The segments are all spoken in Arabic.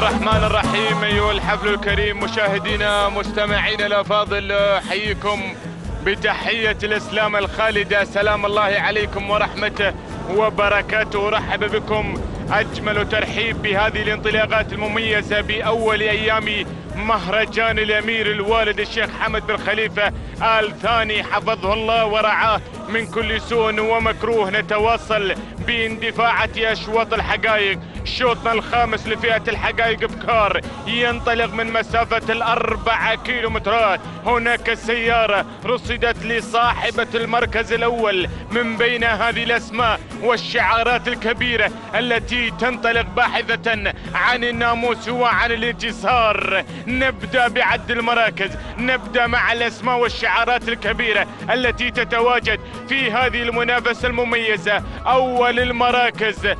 الرحمن الرحيم. أيها الحفل الكريم مشاهدينا مستمعينا الأفاضل، أحييكم بتحية الإسلام الخالدة، سلام الله عليكم ورحمته وبركاته. رحب بكم أجمل ترحيب بهذه الانطلاقات المميزة بأول أيام مهرجان الأمير الوالد الشيخ حمد بن خليفة آل ثاني حفظه الله ورعاه من كل سوء ومكروه. نتواصل باندفاعة أشواط الحقائق. شوطنا الخامس لفئة الحقائق بكار ينطلق من مسافة 4 كيلومترات. هناك سيارة رصدت لصاحبة المركز الأول من بين هذه الأسماء والشعارات الكبيرة التي تنطلق باحثة عن الناموس وعن الانتصار. نبدأ بعد المراكز، نبدأ مع الأسماء والشعارات الكبيرة التي تتواجد في هذه المنافسة المميزة. أول المراكز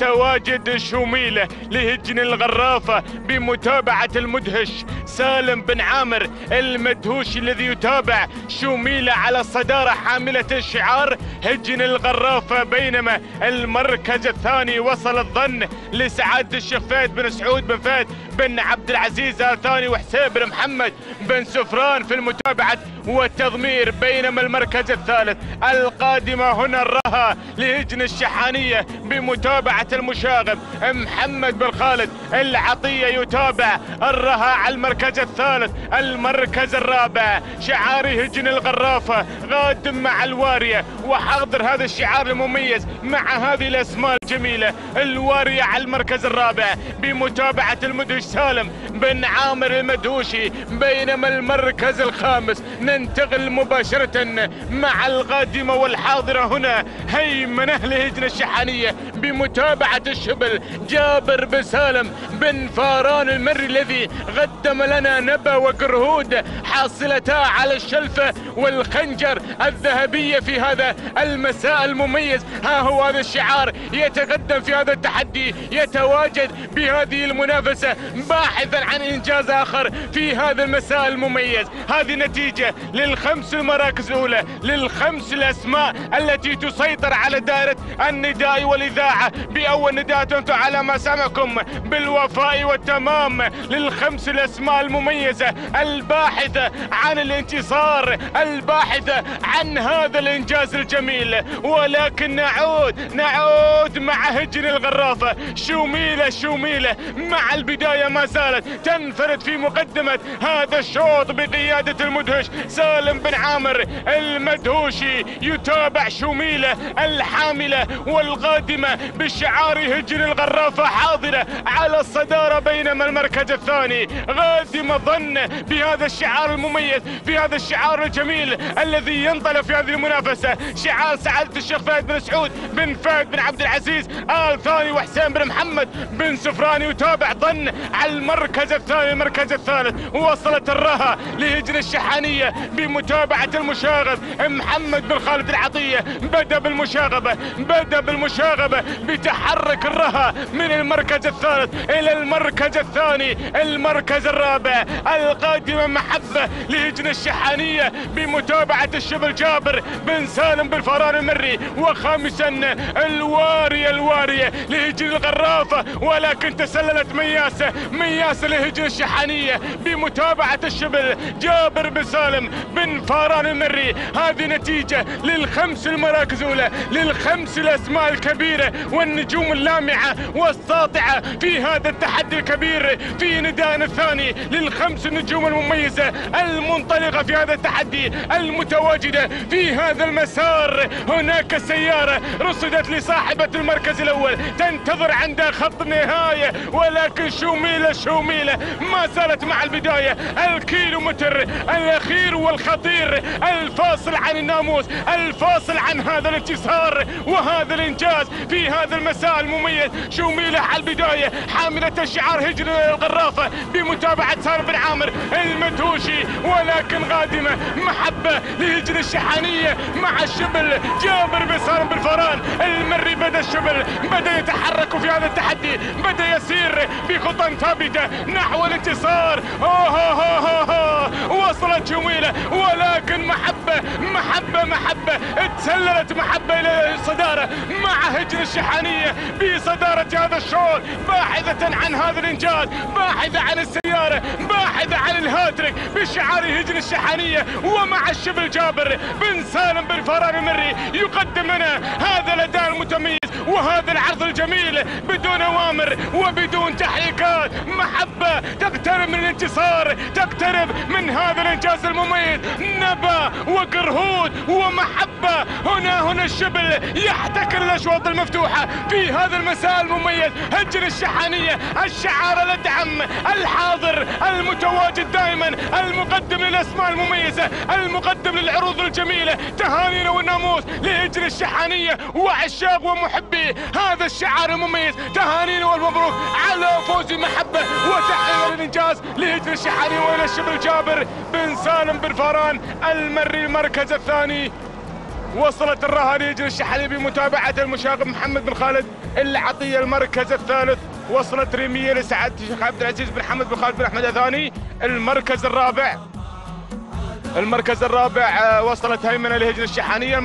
تتواجد شميلة لهجن الغرافة بمتابعة المدهش سالم بن عامر المدهوش الذي يتابع شميلة على الصدارة حاملة الشعار هجن الغرافة. بينما المركز الثاني وصل الظن لسعادة الشيخ فهد بن سعود بن فهد بن عبد العزيز آل ثاني وحسين بن محمد بن سفران في المتابعة والتضمير. بينما المركز الثالث القادمة هنا الرها لهجن الشحانية بمتابعة المشاغب محمد بن خالد العطية يتابع الرها على المركز الثالث. المركز الرابع شعار هجن الغرافة غادم مع الوارية، وحاضر هذا الشعار المميز مع هذه الأسماء الجميلة. الوارية على المركز الرابع بمتابعة المدهش سالم بن عامر المدهوشي. بينما المركز الخامس ننتقل مباشرة مع القادمة والحاضرة هنا هيمنة لهجن الشحانية بمتابعة الشبل جابر بن سالم بن فاران المري الذي قدم لنا نبا وقرهود حاصلتا على الشلفة والخنجر الذهبية في هذا المساء المميز. ها هو هذا الشعار يتقدم في هذا التحدي، يتواجد بهذه المنافسة باحثا عن إنجاز آخر في هذا المساء المميز. هذه نتيجة للخمس المراكز الأولى، للخمس الأسماء التي تسيطر على دائرة النداء والإذاعة بأول نداء تنتهي على مسامعكم بالوفاء والتمام. للخمس الأسماء المميزة الباحثة عن الانتصار، الباحثة عن هذا الإنجاز الجميل. ولكن نعود مع هجن الغرافة. شميلة مع البداية ما زالت تنفرد في مقدمة هذا الشوط بقيادة المدهش سالم بن عامر المدهوشي. يتابع شميلة الحاملة والقادمة بالشعار هجن الغرافة حاضرة على الصدارة. بينما المركز الثاني قادم ظن بهذا الشعار المميز، في هذا الشعار الجميل الذي ينطلق في هذه المنافسة، شعار سعادة الشيخ فهد بن سعود بن فهد بن عبد العزيز آل ثاني وحسين بن محمد بن سفران. يتابع ظن على المركز الثاني. المركز الثالث وصلت الرها لهجن الشحانية بمتابعة المشاغب محمد بن خالد العطية. بدأ بالمشاغبة بتحرك الرها من المركز الثالث إلى المركز الثاني. المركز الرابع القادمة محبة لهجن الشحانية بمتابعة الشبل جابر بن سالم بن فاران المري. وخامسا الوارية لهجن الغرافة، ولكن تسللت مياسة لهجن الشحانية بمتابعة الشبل جابر بن سالم بن فاران المري. هذه نتيجة للخمس المراكز الأولى، للخمس الأسماء الكبيرة والنجوم اللامعة والساطعة في هذا التحدي الكبير في نداء الثاني. للخمس النجوم المميزة المنطلقة في هذا التحدي المتواجدة في هذا المسار. هناك سيارة رصدت لصاحبة المركز الأول تنتظر عند خط النهاية، ولكن شميلة ما زالت مع البداية. الكيلومتر الأخير والخطير الفاصل عن الناموس، الفاصل عن هذا الانتصار وهذا الإنجاز في هذا المساء المميز. شميلة على البداية حاملة الشعار هجن الغرافة بمتابعة سالم بن عامر المدهوشي، ولكن قادمة محبة لهجن الشحانية مع الشبل جابر بن سالم بن فاران المري. بدأ الشبل بدأ يتحرك في هذا التحدي، بدأ يسير بخطى ثابتة نحو الانتصار. وصلت شميلة، ولكن محبة سللت محبة إلى الصدارة مع هجن الشحانية بصدارة هذا الشوط، باحثة عن هذا الإنجاز، باحثة عن السيارة، باحثة عن الهاتريك بشعار هجن الشحانية. ومع الشبل جابر بن سالم بن فران المري يقدم لنا هذا الأداء المتميز وهذا العرض الجميل بدون أوامر وبدون تحريكات. محبة تقترب من الانتصار، تقترب من هذا الإنجاز المميز. نبا وقرهود ومحبة، هنا الشبل يحتكر الأشواط المفتوحة في هذا المساء المميز. هجن الشحانية، الشعار الأدعم، الحاضر، المتواجد دائما، المقدم للأسماء المميزة، المقدم للعروض الجميلة. تهانينا والناموس لهجن الشحانية وعشاق ومحبي هذا الشعار المميز. تهانينا والمبروك على فوز محبة وتحقيق الإنجاز لهجن الشحانية وإلى الشبل جابر بن سالم بن فران المري المركز الثاني. وصلت الرهان لهجن الشحانية بمتابعة المشاغب محمد بن خالد العطية المركز الثالث. وصلت ريمية لسعادة الشيخ عبد العزيز بن حمد بن خالد بن أحمد الثاني المركز الرابع. المركز الرابع وصلت هيمنة لهجن الشحانية.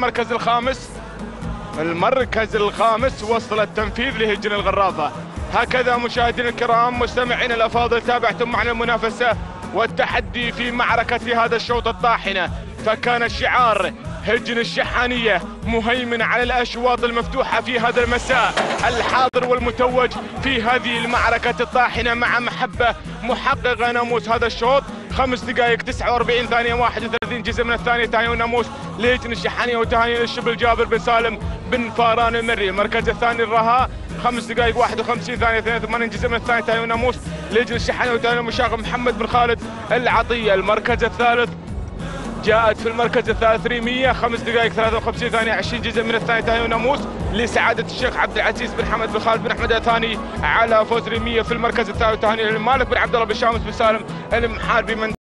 المركز الخامس وصلت تنفيذ لهجن الغرافة. هكذا مشاهدينا الكرام مستمعينا الأفاضل تابعتم معنا المنافسة والتحدي في معركة هذا الشوط الطاحنة. فكان الشعار هجن الشحانية مهيمن على الأشواط المفتوحة في هذا المساء، الحاضر والمتوج في هذه المعركة الطاحنة مع محبة محققة ناموس هذا الشوط. 5 دقائق 49 ثانية 31 جزء من الثانية. تهاني وناموس لهجن الشحانية وتهاني للشبل جابر بن سالم بن فاران المري. المركز الثاني الرهاء 5 دقائق 51 ثانية 82 جزء من الثانية. تهاني وناموس لهجن الشحانية وتهاني المشاغب محمد بن خالد العطية. المركز الثالث جاءت في المركز الثالث ريمية 5 دقائق 53 ثانية 20 جزء من الثانية. تهاني وناموس لسعادة الشيخ عبد العزيز بن حمد بن خالد بن أحمد الثاني على فوز ريمية في المركز الثالث. تهاني للمالك بن عبد الله بن شامس بن سالم المحاربي من